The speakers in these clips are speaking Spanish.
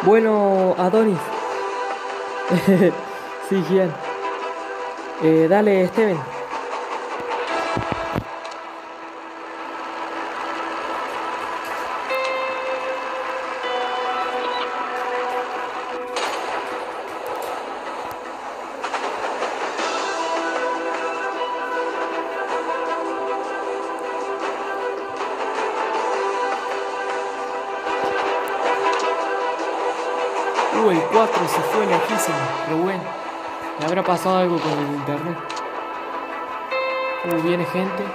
Bueno, Adonis. Sí, Gian. Dale, Steven. El 4 se fue lejísimo, pero bueno. ¿Le habrá pasado algo con el internet? Viene gente.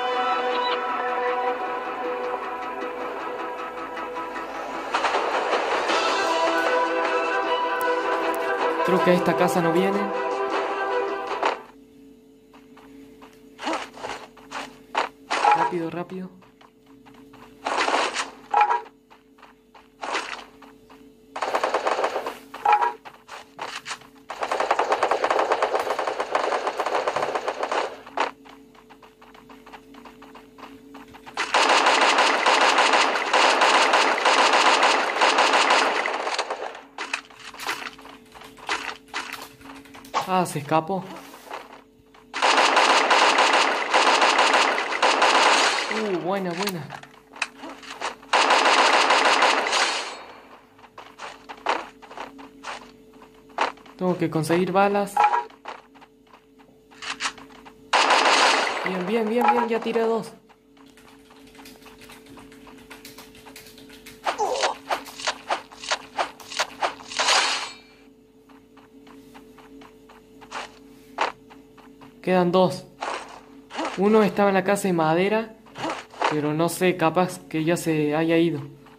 Creo que a esta casa no viene. Rápido, rápido. Ah, se escapó. Buena, buena. Tengo que conseguir balas. Bien, bien, bien, bien. Ya tiré dos. Quedan dos. Uno estaba en la casa de madera, pero no sé, capaz que ya se haya ido.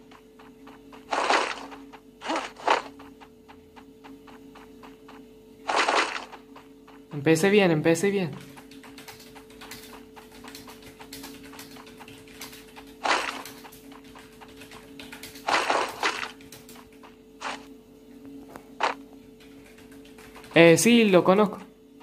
Empecé bien, empecé bien. Sí, lo conozco.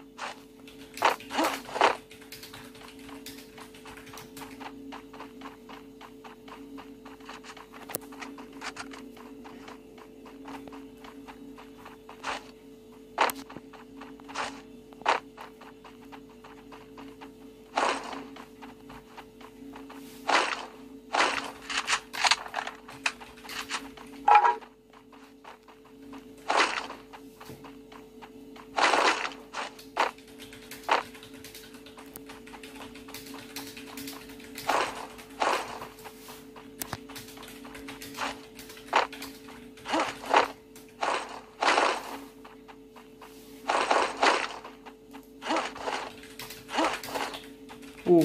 Uh.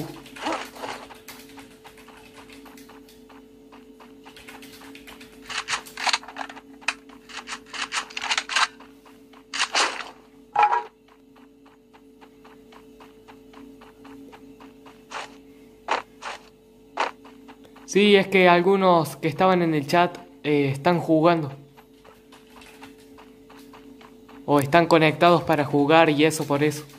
Sí, es que algunos que estaban en el chat están jugando. O están conectados para jugar y eso por eso.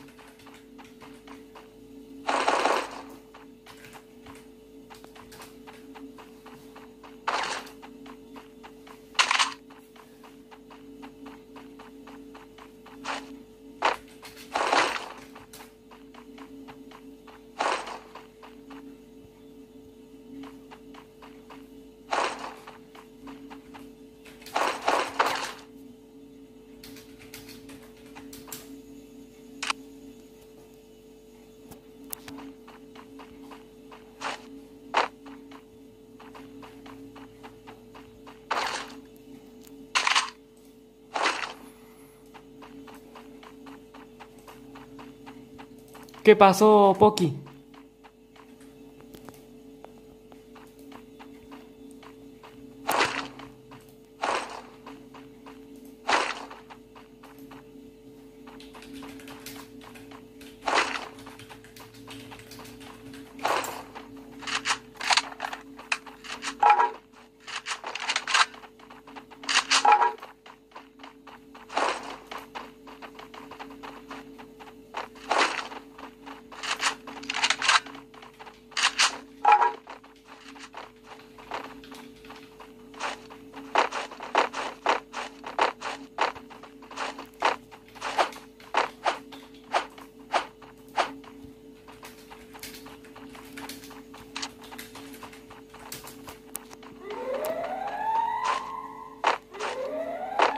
¿Qué pasó, Poki?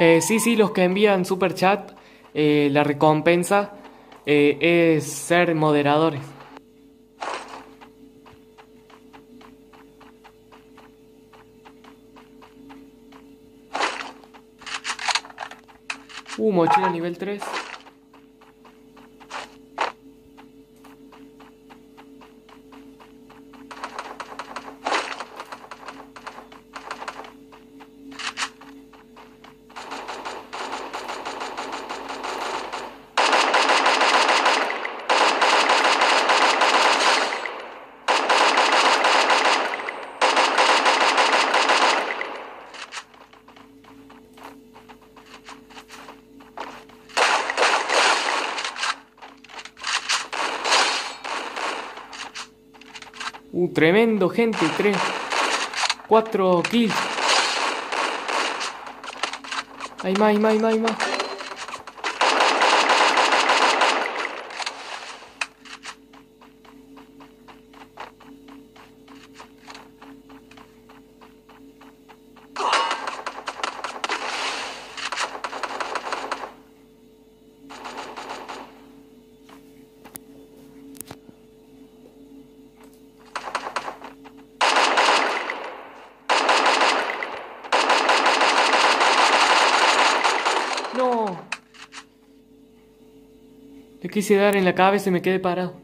Sí, sí, los que envían super chat, la recompensa es ser moderadores. Mochila nivel 3. Tremendo, gente. 4 kills. Hay más, hay más, hay más, hay más. No. Le quise dar en la cabeza y me quedé parado.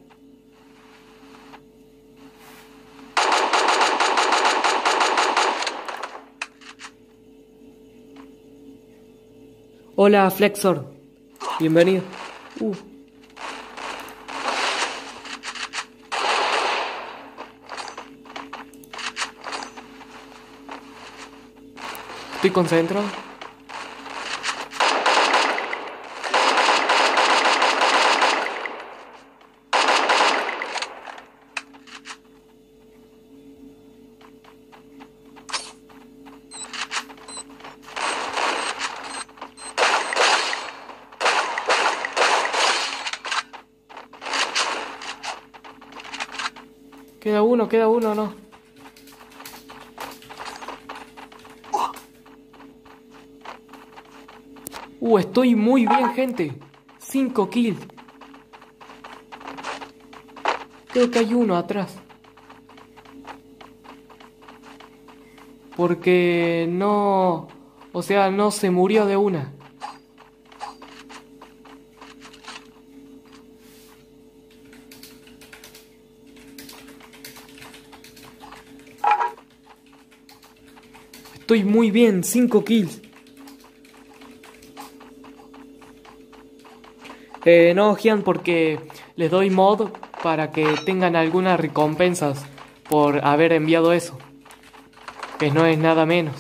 Hola, Flexor. Bienvenido. Estoy concentrado. Queda uno, ¿no? Estoy muy bien, gente. 5 kills. Creo que hay uno atrás. Porque no... O sea, no se murió de una. Estoy muy bien, 5 kills. No, Gian, porque les doy mod para que tengan algunas recompensas por haber enviado eso. Que no es nada menos.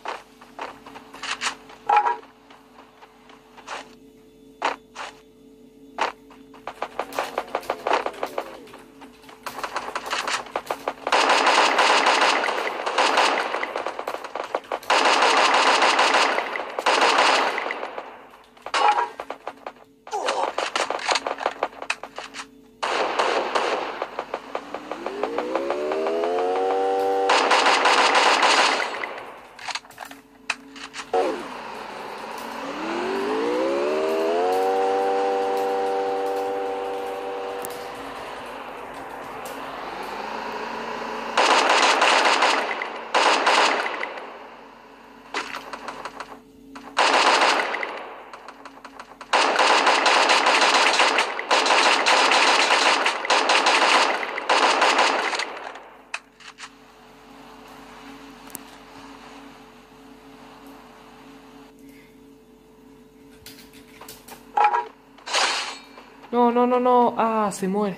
No, no, no, no. Ah, se muere.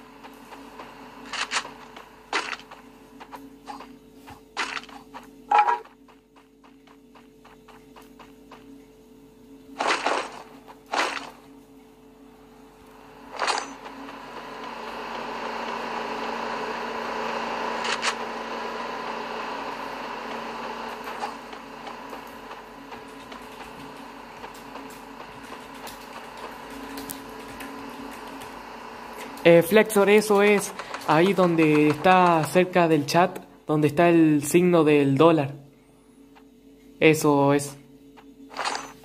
Flexor, eso es ahí donde está cerca del chat, donde está el signo del dólar. Eso es.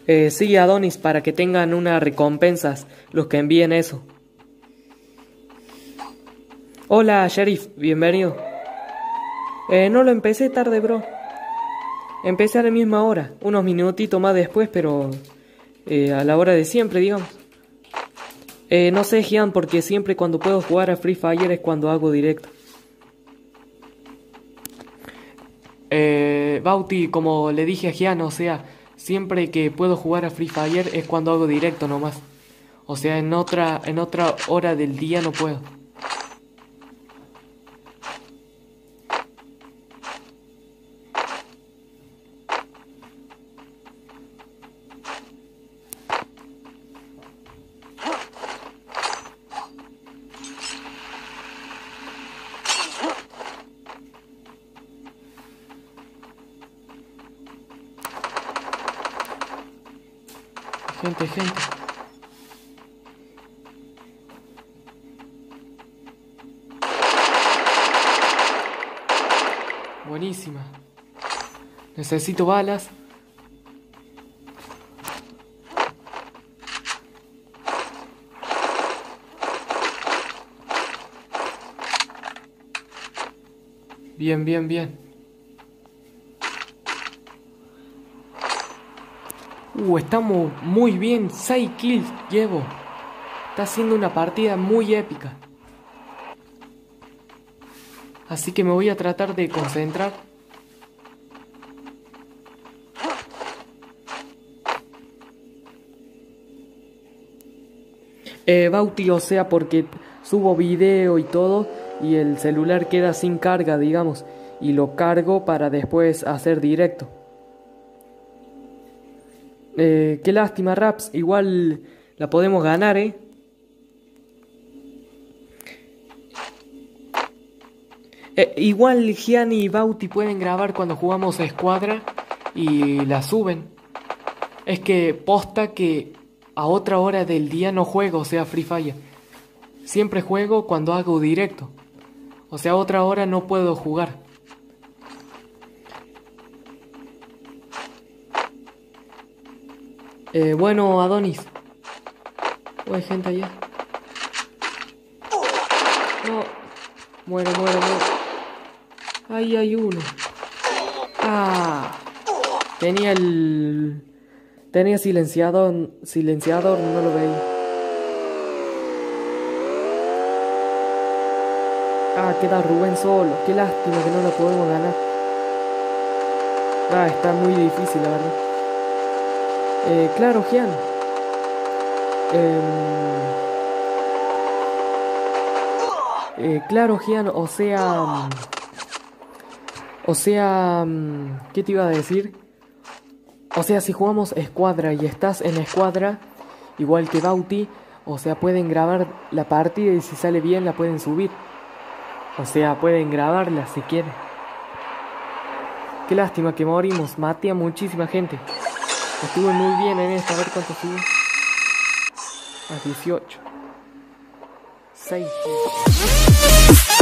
Sí, Adonis, para que tengan unas recompensas los que envíen eso. Hola, Sheriff, bienvenido. No lo empecé tarde, bro. Empecé a la misma hora, unos minutitos más después, pero a la hora de siempre, digamos. No sé, Gian, porque siempre cuando puedo jugar a Free Fire es cuando hago directo. Bauti, como le dije a Gian, o sea, siempre que puedo jugar a Free Fire es cuando hago directo nomás. O sea, en otra hora del día no puedo. Gente. Buenísima. Necesito balas. Bien. Estamos muy bien. 6 kills llevo. Está siendo una partida muy épica. Así que me voy a tratar de concentrar. Bauti, o sea, porque subo video y todo y el celular queda sin carga, digamos, y lo cargo para después hacer directo. Qué lástima, Raps, igual la podemos ganar, igual Gianni y Bauti pueden grabar cuando jugamos a escuadra y la suben. Es que posta que a otra hora del día no juego, o sea, Free Fire. Siempre juego cuando hago directo. O sea, a otra hora no puedo jugar. Bueno, Adonis. Hay gente allá. No. Muero. Ahí hay uno. Tenía silenciador, no lo veía. Queda Rubén solo. Qué lástima que no lo podemos ganar. Está muy difícil, la verdad. Claro, Gian. Claro, Gian, o sea, ¿qué te iba a decir? O sea, si jugamos escuadra y estás en escuadra, igual que Bauti, o sea, pueden grabar la partida y si sale bien la pueden subir. O sea, pueden grabarla si quieren. Qué lástima que morimos, maté a muchísima gente. Estuve muy bien en esta, a ver cuánto estuve. A 18. 6.